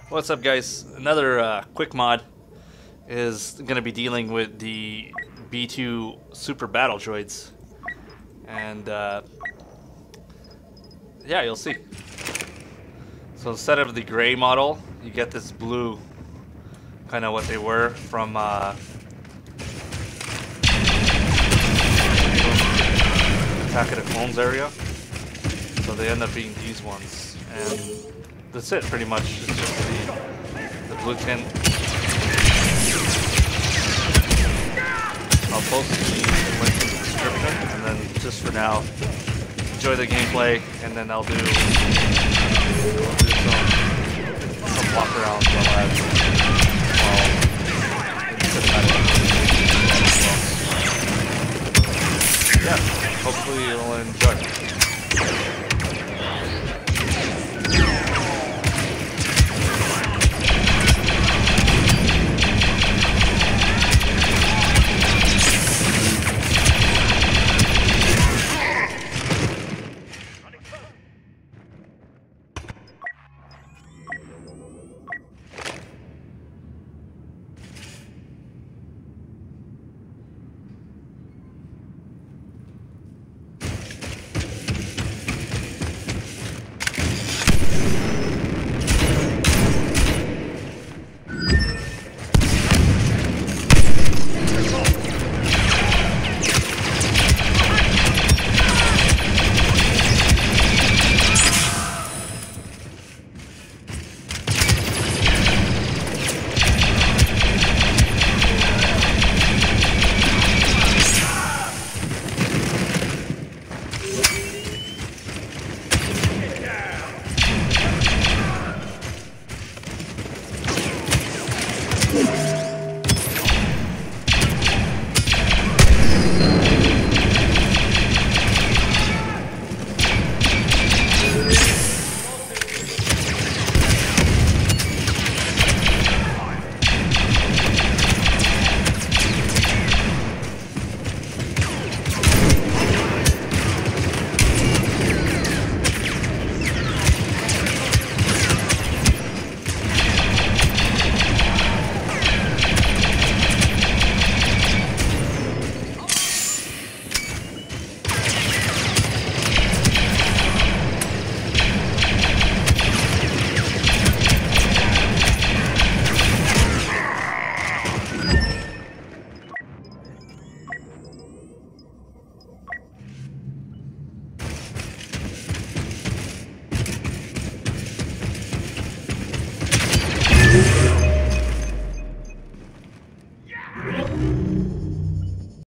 What's up, guys? Another quick mod is going to be dealing with the B2 Super Battle Droids, and yeah, you'll see. So instead of the gray model, you get this blue, kind of what they were from Attack of the Clones area. So they end up being these ones, and that's it pretty much. It's just the blue tint. I'll post the link in the description, and then just for now, enjoy the gameplay, and then I'll do some